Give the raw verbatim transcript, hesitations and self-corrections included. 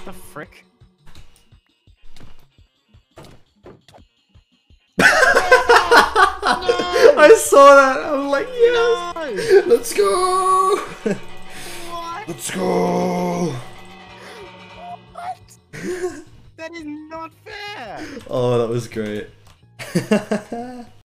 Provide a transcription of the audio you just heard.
The frick? I saw that. I was like, yes. No! Let's go. What? Let's go. What? That is not fair. Oh, that was great.